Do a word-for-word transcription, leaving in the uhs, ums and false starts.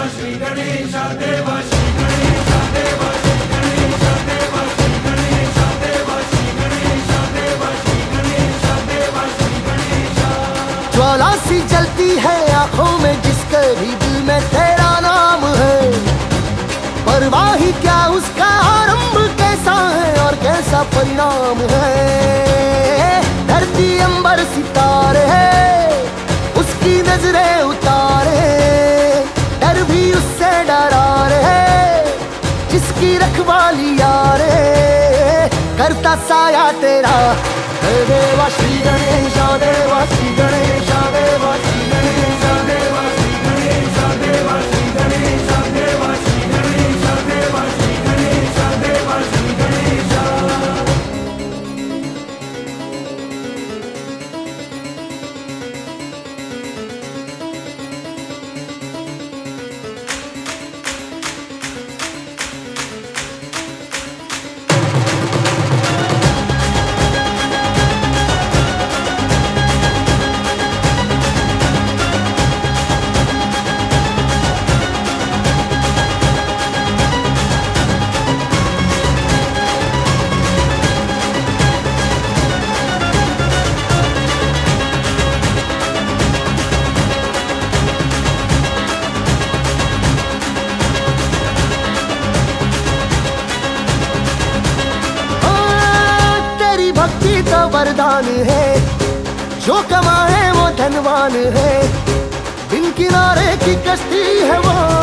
श्री गणेश देव श्री गणेश देव श्री गणेश देव श्री गणेश देव श्री गणेश देव श्री गणेश देव श्री गणेश। ज्वाला सी जलती है आंखों में जिसके भी दिल में तेरा नाम है, परवाह ही क्या उसका आरंभ कैसा है और कैसा परिणाम है। धरती अंबर सितारे है उसकी नजरें उतारे, डर भी उससे डरा रे जिसकी रखवाली यारे करता साया तेरा। देवा श्री गणेश देवा श्री गणेश देवा श्री गणेश देवा श्री गणेश देवा श्री गणेश देवा श्री गणेश देवा श्री गणेश देवा श्री गणेश। भक्ति तो वरदान है, जो कमाए वो धनवान है, बिन किनारे की कश्ती है वो